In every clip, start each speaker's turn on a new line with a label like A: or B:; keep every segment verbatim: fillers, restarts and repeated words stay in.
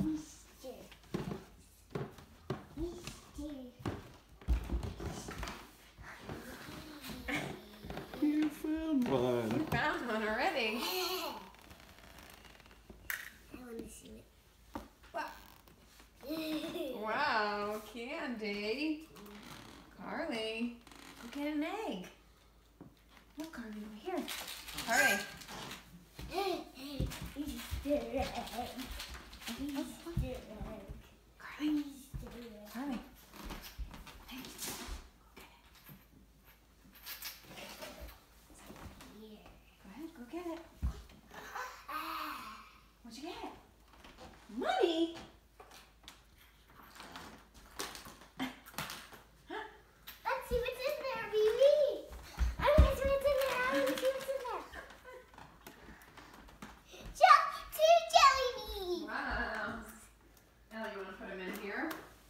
A: You found one.
B: You found one already.
C: I want to see it.
B: Wow, candy. Carly, go get an egg. Look, Carly, over here. Carly.
C: Easter egg. Easter egg.
B: Carly.
C: Easter egg.
B: Carly.
C: Here.
B: Go ahead, go get it. What'd you get? Money?
C: Let's see what's in there, baby. I want to see what's in there. I want to see what's in there. Je- two jelly beans.
B: Wow. Ellie, you want to put them in here?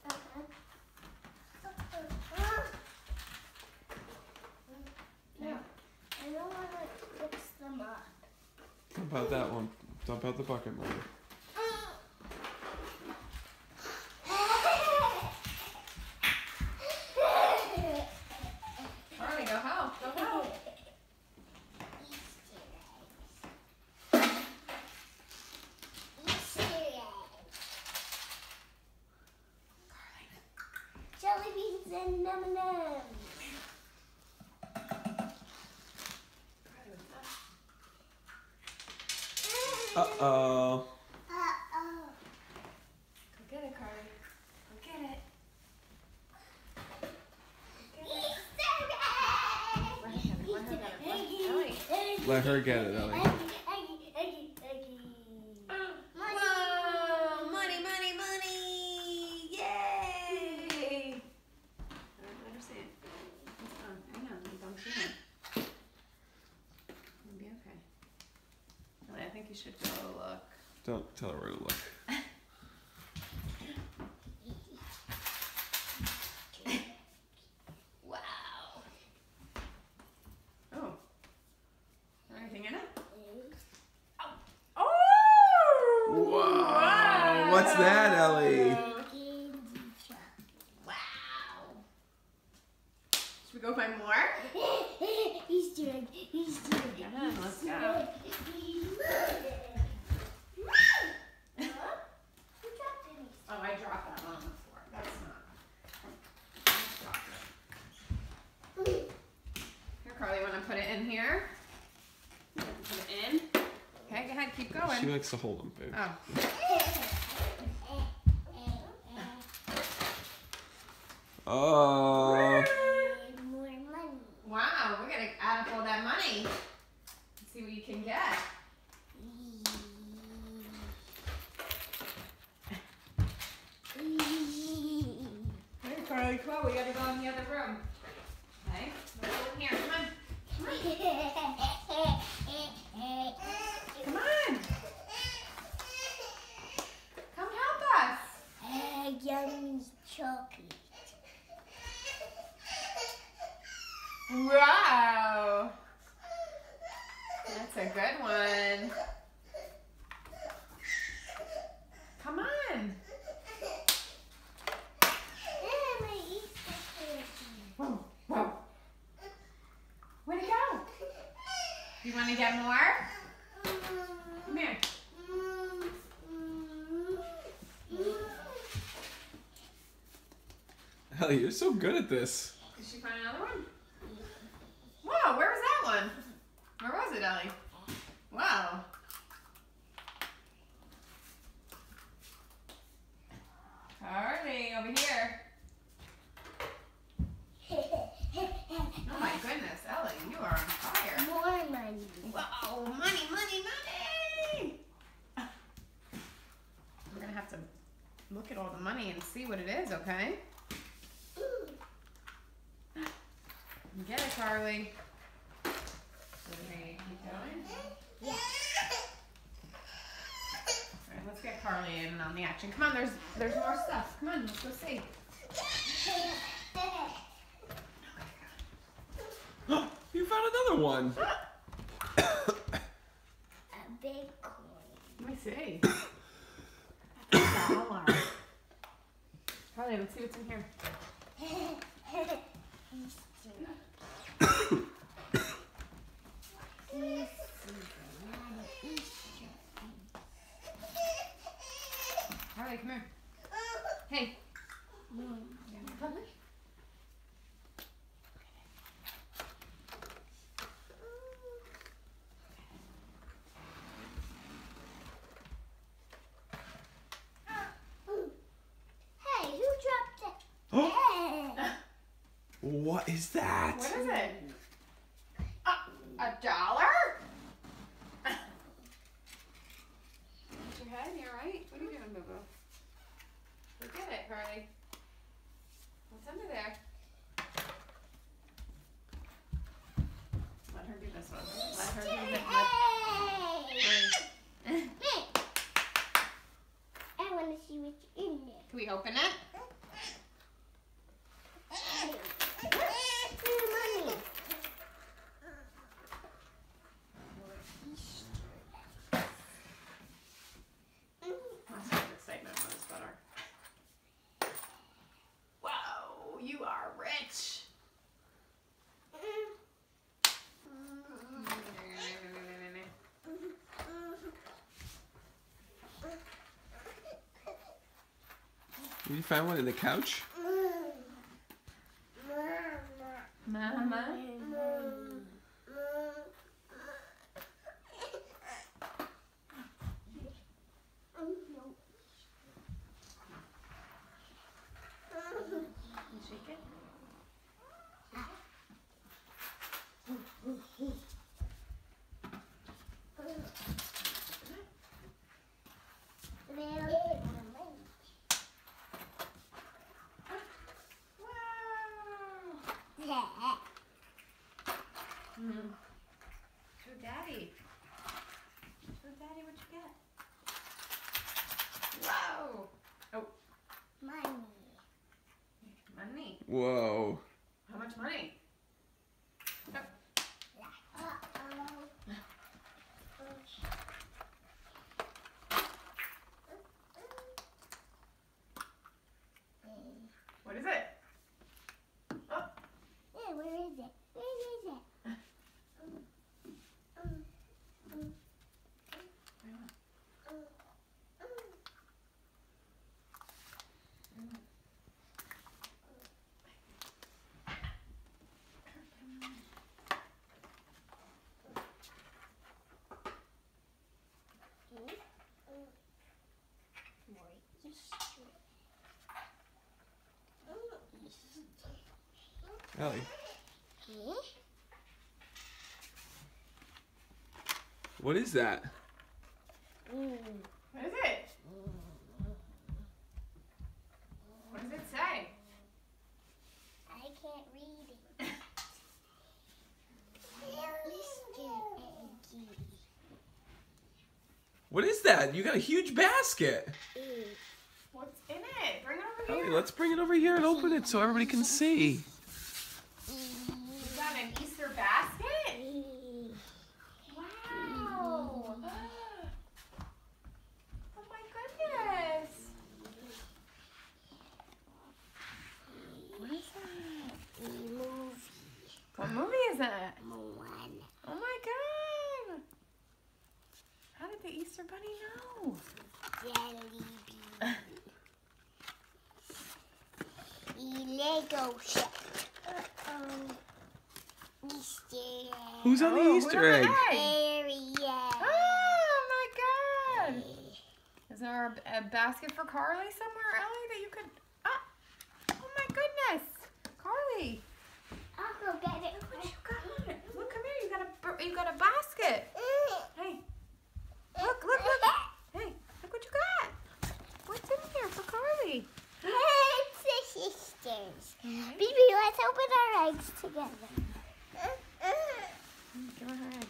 C: No, I don't want to mix them up.
A: How about that one? Dump out the bucket, Mother.
B: Carly, go help. Go help.
C: Easter eggs. Jelly beans and M and M's.
A: Uh-oh.
C: Uh-oh.
B: Go get it, Carly. Go get it.
C: Easter egg.
B: Ellie.
A: Let her get it, Ellie.
C: Eggy, eggy, eggy, eggy.
B: Whoa! Money, money, money! Yay! I don't understand. What's on? Hang on, don't see it. It'll be okay. Ellie, I think you should go look.
A: Don't tell her where to look.
B: Wow. Oh. Is there anything in it? Oh!
A: Wow. What's that, Ellie?
C: Candy truck.
B: Wow. Should we go find more?
C: Easter egg, Easter egg.
B: Yeah, let's go.
C: Who dropped any?
B: Oh, I dropped that one on the floor. That's not. I just dropped it. Here, Carly, you want to put it in here? You want to put it in? Okay, go ahead, keep
A: She
B: going.
A: likes to hold them, babe.
B: Oh.
A: Oh.
C: More money.
B: Wow, we're going to add up all that money. Let's see what you can get. Hey, Carly, come on, we got to go in the other room. Okay, let's go in here. Come on. Come on. Come help us.
C: Egg yummy chocolate.
B: Wow. That's a good one. Come on.
C: And my Easter cookie.
B: Whoa, whoa. Where'd it go? You want to get more? Come here.
A: Ellie, you're so good at this.
B: Did she find another one? Whoa, where was that one? Where was it, Ellie? Wow. Carly, over here. Oh my goodness, Ellie, you are on fire.
C: More money.
B: Whoa, money, money, money! We're gonna have to look at all the money and see what it is, okay? Get it, Carly. Okay, keep going.
C: Yeah.
B: All right, let's get Carly in on the action. Come on, there's there's more stuff. Come on, let's go see.
A: You found another one.
C: A big coin.
B: Let me see. dollar. Carly, let's see what's in here. Carly, come here. Hey. Come.
C: Hey, who dropped it? Hey.
A: What is that?
B: What is it? Uh, a dollar? Hit your head? You alright? What are you doing, Boo Boo? Look at it, Carly. What's under there? Let her do this one. Let her do this one.
C: Hey. Hey. I want to see what's in there.
B: Can we open it?
C: Money.
B: That's what excitement was, butter. Whoa, you are rich.
A: Did you find one in the couch?
B: Mama? You shake it? Wow. Mm. Show Daddy. Show Daddy what you get. Whoa. Oh,
C: Money.
B: money.
A: Whoa.
B: How much money? Oh. What is it? Oh.
C: Yeah, where is it? Where is it?
A: Ellie, what is that?
B: What is it? What does it say?
C: I can't read it. Mister Eggy.
A: What is that? You got a huge basket.
B: What's in it? Bring it over
A: Ellie,
B: here.
A: let's bring it over here and open it so everybody can see.
B: You got an Easter basket? Wow. Oh my goodness. What is that? What movie is that?
C: Moana.
B: Oh my god. How did the Easter Bunny know?
C: Jelly bean. Lego set. Uh-oh. Mister
A: Who's on the
B: Oh,
A: Easter
B: who's on the
A: egg?
B: egg?
C: Ariel.
B: Oh my god. Is there a, a basket for Carly somewhere, Ellie, that you could... Ah. Oh my goodness. Carly.
C: I'll go get it.
B: Look what you got. Look, come here. You got a, you got a basket. Hey. Look, look, look. Hey, look what you got. What's in here for Carly?
C: It's the sisters.
B: Mhm.
C: Baby, let's open our eggs together.
B: Give her her